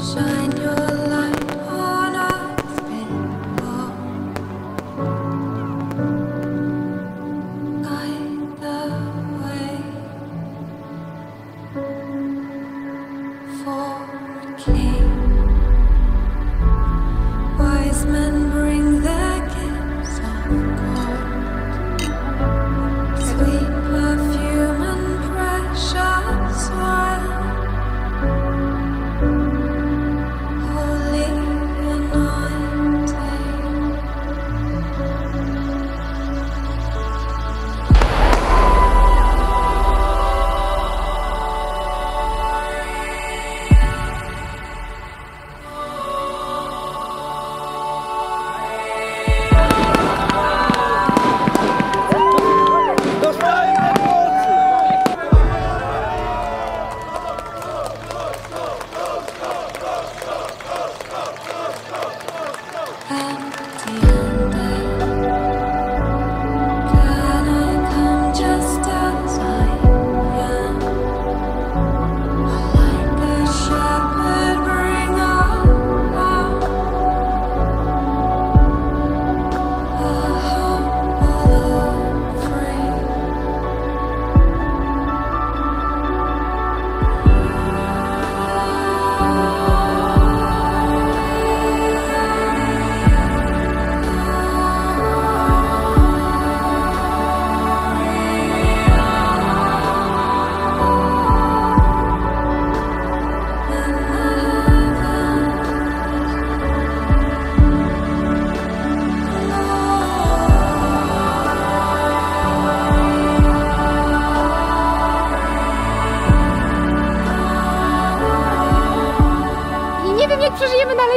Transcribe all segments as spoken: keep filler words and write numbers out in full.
Przeżyjemy dalej.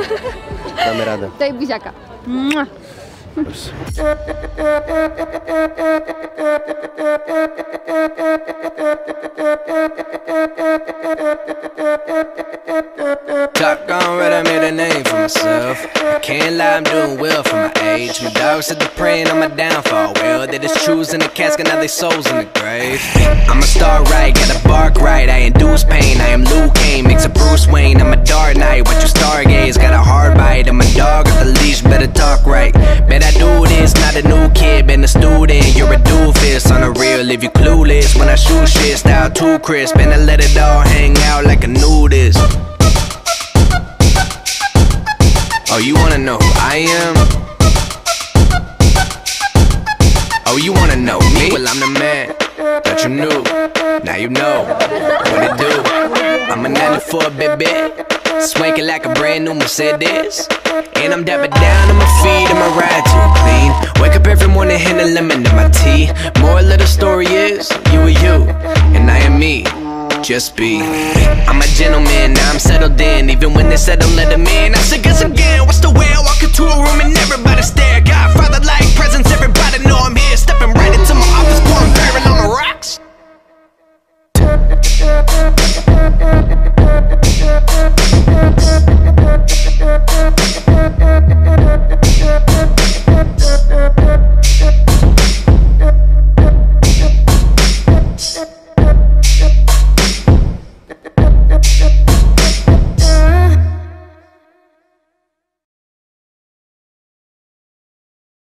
Damy radę. Daj buziaka. Mua. Proszę. Shotgun red, I made a name for myself. I can't lie, I'm doing well for my age. My dog said they're praying on my downfall. Well, they just choosing the casket, now they souls in the grave. I'm a star right, gotta bark right. I induce pain, I am Liu Kang, makes a Bruce Wayne. I'm a Dark Knight, watch you stargaze. Got a hard bite, I'm a dog at the leash, better talk right. Bet I do this, not a new kid, been a student. You're a doofus, on the real if you clueless. When I shoot shit, style too crisp, and I let it all hang out like a nudist. Oh, you wanna know who I am? Oh, you wanna know me? Well, I'm the man that you knew. Now you know what it do. I'm a ninety-four, baby, swanking like a brand new Mercedes. And I'm dapping down on my feet and my ride too clean. Wake up every morning, hand a lemon in my tea. Moral of the story is, you are you, and I am me. Just be. I'm a gentleman, now I'm settled in. Even when they said don't let them in, I said guess again. What's the way I walk into a room and everybody stare? Godfather like presence, everybody know I'm here.